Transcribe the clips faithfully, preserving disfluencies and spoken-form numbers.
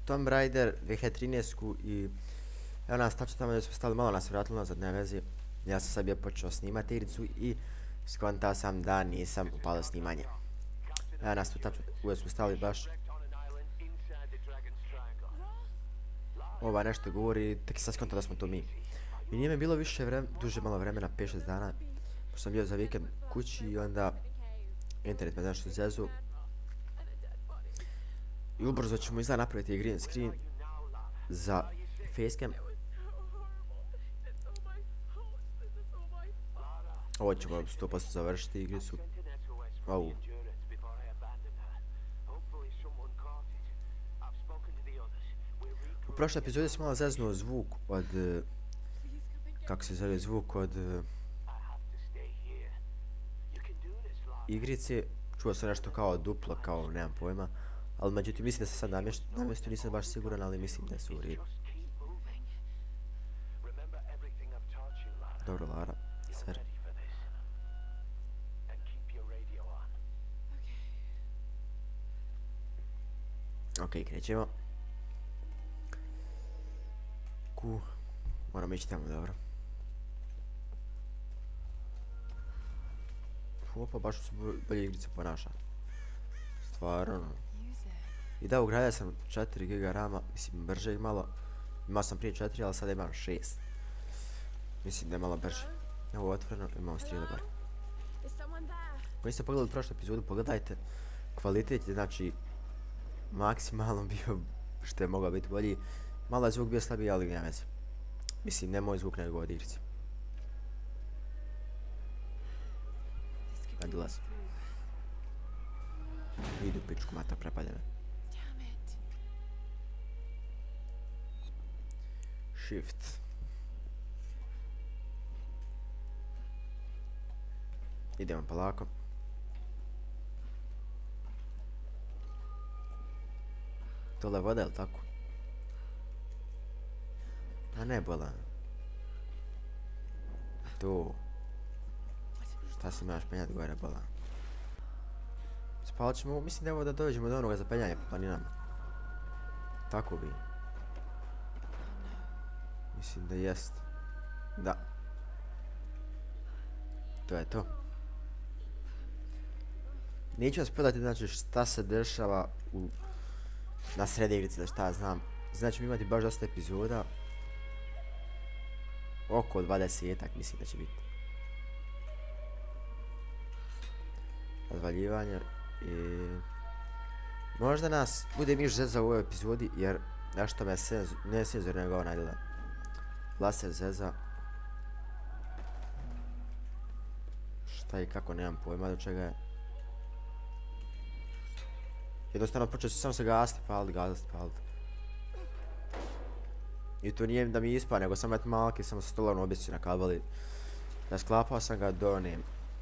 Tomb Raider dvije hiljade trinaest i evo nas tačno tamo gdje smo stali, malo nas vratilo nazad, ne vezi. Ja sam sad bio počeo snimati igricu i skontao sam da nisam upalo snimanje. Evo nas tu tačno uvijek smo stali baš. Ova nešto govori, tek sad skontao da smo to mi. I nije mi bilo više vremena, duže malo vremena, pet šest dana. Pošto sam bio za vikend kući i onda internet me nešto zezu. I ubrzo ćemo izgleda napraviti green screen za facecam. Ovo ćemo sto posto završiti igricu. Au. U prošloj epizodi sam malo zeznuo zvuk od... Kako se zove zvuk od... igrice. Čuo sam nešto kao duplo, kao nemam pojma. Ali međutim mislim da se sad namjestio, nisam baš siguran, ali mislim da su u redu. Dobro, Lara, ser. Ok, krećemo. Ku, moramo ići tamo, dobro. Opa, baš su bolje igrice ponaša. Stvarno. I da, ugradio sam četiri giga rama, mislim brže i malo. Imao sam prije četiri, ali sada imam šest. Mislim da je malo brže. Ovo je otvoreno, imamo strijele bar. Koji ste pogledali prošlu epizodu, pogledajte. Kvalitet je znači maksimalno bio što je mogao biti bolji. Malo je zvuk bio slabiji, ali nema veze. Mislim, ne moj zvuk, nego od igrice. Ajde, ulaz. Idu pičku mata prepaljene. Shift. Idemo polako. Tole je voda, jel tako? A ne, bolan. Tu. Šta se imaš penjati gore, bolan? Spalit ćemo, mislim da je ovo da dođemo do onoga za penjanje po planinama. Tako bi. Mislim da jest. Da. To je to. Neću vas podati znači šta se dešava u... na sred igrice, da šta ja znam. Znači mi imati baš dosta epizoda. Oko dvadesetak mislim da će biti. Razvaljivanje i... Možda nas bude miš zeza u ovoj epizodi jer nešto me senzor, ne senzor nego onaj da laser zeza. Šta i kako, nemam pojma do čega je. Jednostavno počeo se samo se gasiti, paliti, gasiti, paliti. I to nije da mi ispa, nego sam et malki, samo se stolovno objesio na kabeli. Rasklapao sam ga do one...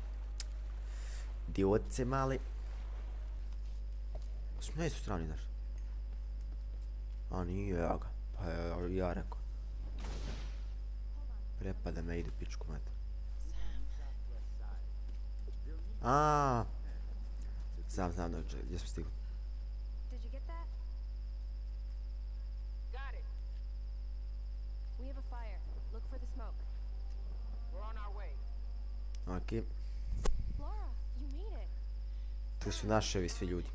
diodice mali. Smo na istu stranu ideš. A nije, ja ga. Pa je, ja rekao. Prepada me, idu pičku mata. Aaaa. Znam, znam dođe, gdje smo stigli. Okej. Tu su naševi svi ljudi.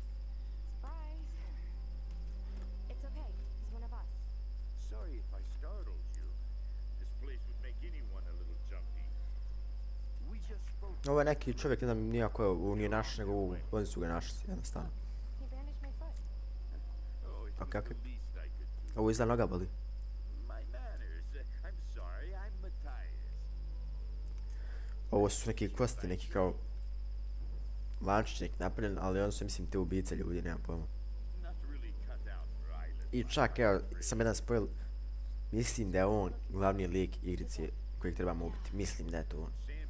Ovo je neki čovjek, ne znam nijako je, ovo nije naš, nego ovo, oni su ga našli, jednostavno. Okej, okej. Ovo izgleda noga boli. Ovo su neki kosti, neki kao... lančić neki napravljen, ali oni su mislim te ubice ljudi, nemam pojma. I čak, evo, sam jedan spoil, mislim da je on glavni lik igrice kojeg trebamo ubiti, mislim da je to on.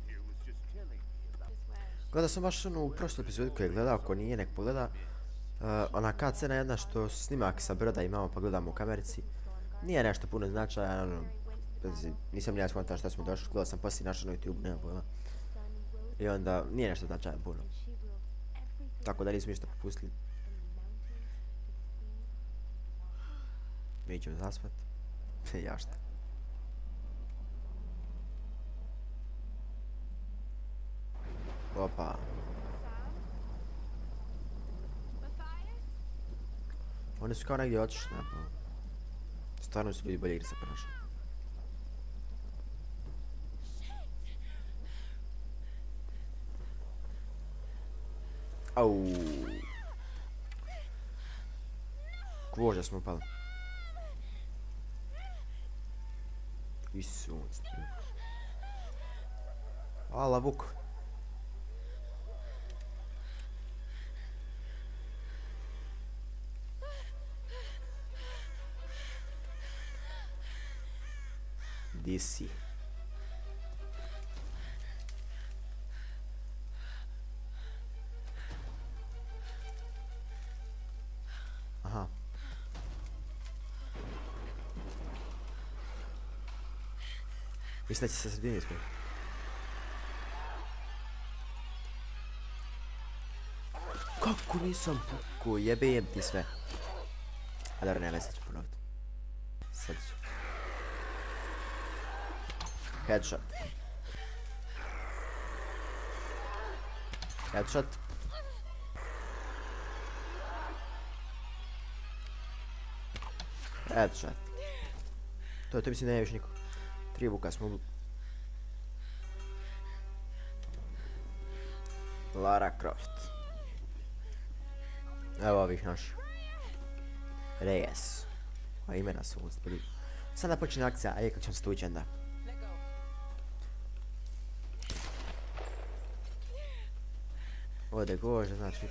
Gledao sam baš onu u prošloj epizodi koju je gledao, ako nije nek pogleda. Uh, ona kad scena jedna što snimak sa broda imamo pa gledamo u kamerici. Nije nešto puno značaja, ono, nisam nija skontan šta smo došli, gledao sam poslije našao na YouTube, nema pojma. I onda nije nešto značajan puno. Tako da nismo ništa propustili. Mi ćemo zaspat. Ja šta. Opa. Oni su kao negdje otišli, ne znam. Stvarno su ljudi bolje igri se ponašaju. Au. Koža smo upali. I sunce. Ala Vuk. Di si? Aha. Mislim da će se sredini ispred. Kako nisam puku, jebem ti sve. A dobro, nema, sad ću ponoviti. Sad ću. Headshot. Headshot. Headshot. To je to, mislim da nije više niko. Tri vuka smo ubili. Lara Croft. Evo ovih naših. Reyes. A imena su uspili. Sada počne akcija, a je kako ćemo se tući onda. Ode gože, znači.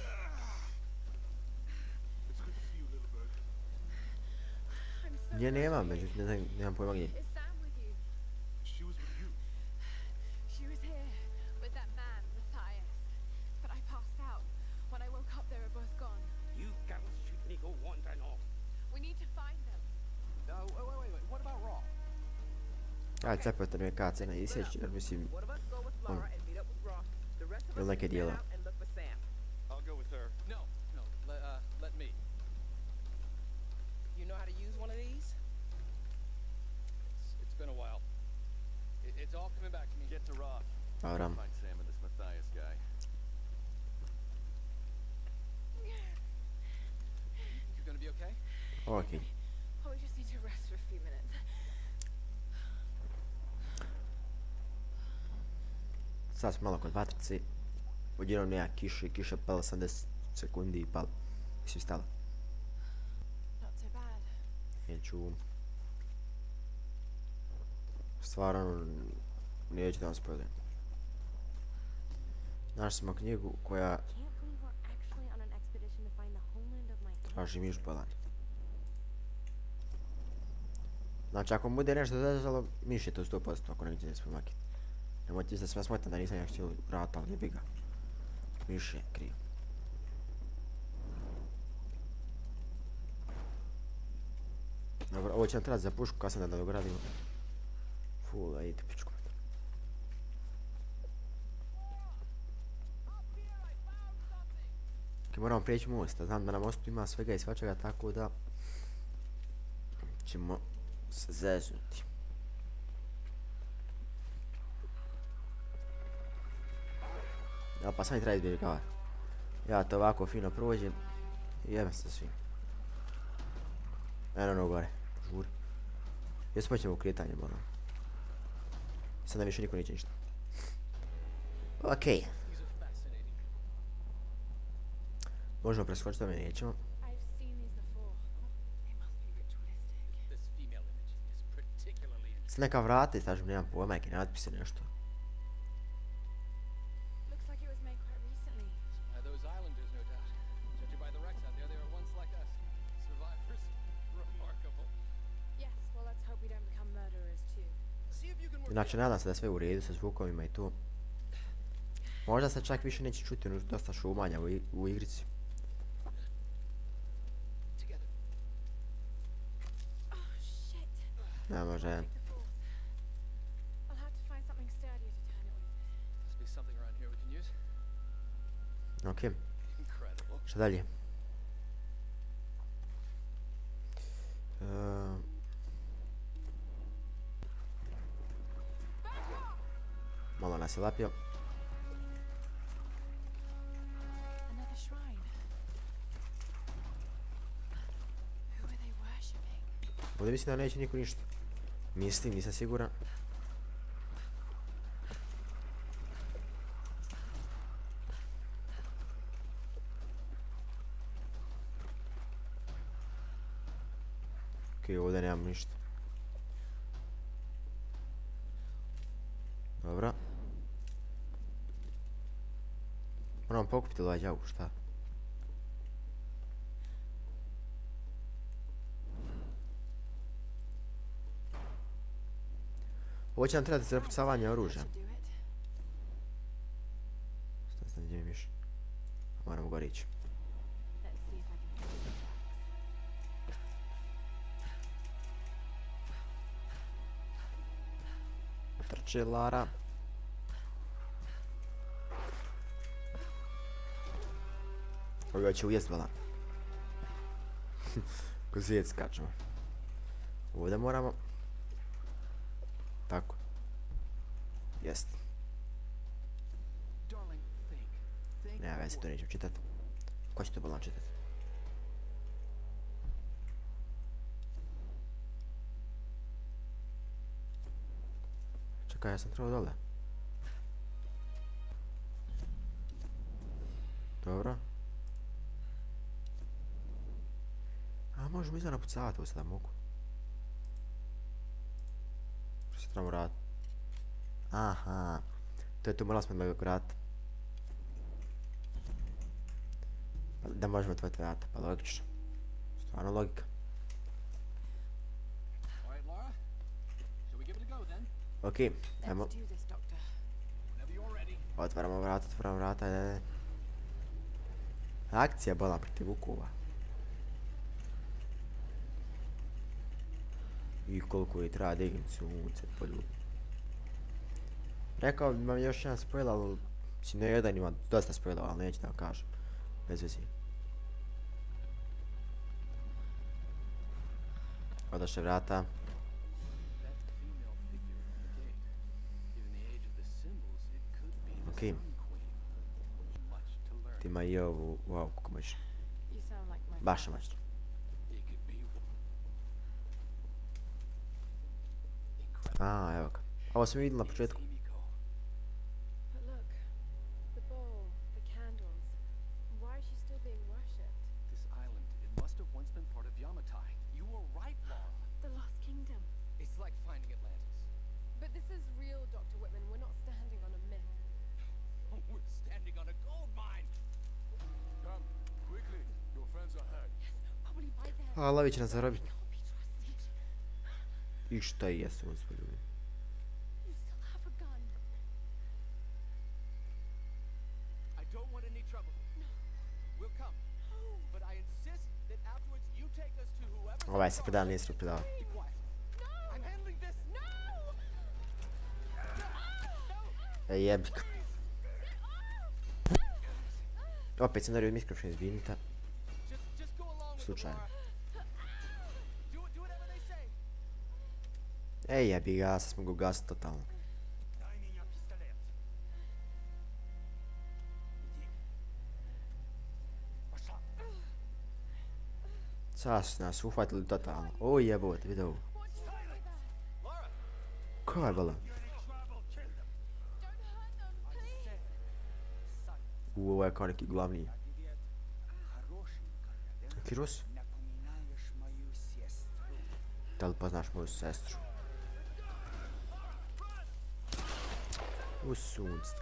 Nje nema, međutim, ne znam, nemam pojma gdje. Ja, cepio te neka cena isjeći, jer mislim, ono, ili neke dijela. Dobro. Okej. Sad smo malo kod vatrice. Odjednom nema kiše, kiša pala osamdeset sekundi i pala. Mislim stala. Neću. Stvarno, neću da vam spojlim. Našli smo knjigu koja traži miš bolan. Znači ako mu bude nešto zazalo, miš je to sto posto ako neće ne smije makiti. Nemojte se sve smotan da nisam ja htio vrata, ali jebi ga. Miš je kriv. Dobro, ovo će nam trebati za pušku kasnije da dogradimo. Full, ajde pičku. Ok, moramo prijeći most, znam da na mostu ima svega i svačega, tako da ćemo se zeznuti. Ja, pa sam i treba izbjegavati. Ja to ovako fino prođem i jebem se svim. Eno ono gore, žuri. Jesu počnemo u kretanje, moram. Sada više niko neće ništa. Okej. Možemo preskočiti, ali nećemo. S neka vrata istražim, nemam pojma, neke natpise, nešto. Znači, nadam se da je sve u redu sa zvukovima i to. Možda se čak više neće čuti, ono dosta šumanja u, u igrici. Ne može. Ok. Šta dalje? Uh, nas je lapio. Ovdje mislim da neće niko ništa. Mislim, nisam siguran. Okej, ovdje nemam ništa. Dobro. Moram pokupiti ovaj djavu, šta? Ovo će nam trebati za prepucavanje oružja. Šta znam gdje mi više? Moramo gore ići. Trče Lara. Ovo će ujest bala. Ko zvijet skačemo. Ovdje moramo. Tako. Jest. Nema veze, to nećem čitat. Ko će to bolno čitat? Čekaj, ja sam trebao dole. Dobro. A možemo izvan napucavati, ovo sada mogu. Što se trebamo raditi? Aha. To je tu, morali smo da ga vrata. Da možemo otvoriti vrata, pa logično. Stvarno logika. Okej, ajmo. Otvaramo vrata, otvaramo vrata, ajde. Akcija bola protiv vukova. I koliko je treba dignuti sunce po ljudi. Rekao bi vam još jedan spoiler, ali si ne jedan ima dosta spoilera, ali neću da vam kažem. Bez vezi. Odaše vrata. Okej. Ti ima i ovu, wow, kako možeš. Baš možeš. A, evo ga. Ovo sam vidio na početku. A, Lavi će nas zarobiti. I šta i jesu on svoj ljudi. Ovaj se predal, nije se predal. E jebik. Opet sam nario mikrofon, izvinite. Slučajno. Ej jebi ga, sad smo ga ugasili totalno. Sad su nas uhvatili totalno. O jebote, vidi ovo. Ko je bilo? U, ovo je kao neki glavni. Neki Rus? Da li poznaš moju sestru? U sunce.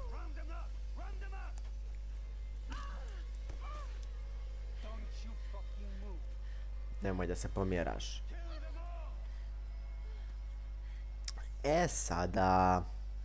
Nemoj da se pomjeraš. E sada...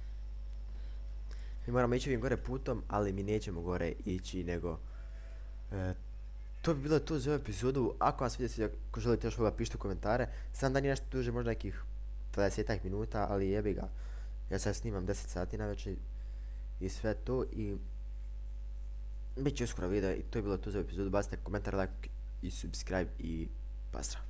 Mi moramo ići ovim gore putom, ali mi nećemo gore ići nego... E, to bi bilo to za ovu epizodu. Ako vas vidjeti, ako želite još ovoga, pišite u komentare. Sam da nije nešto duže, možda nekih dvadesetak minuta, ali jebi ga. Ja sad snimam deset sati na večer i sve to i... Biće uskoro video i to je bilo to za ovu epizodu. Bacite komentar, like i subscribe i pozdrav.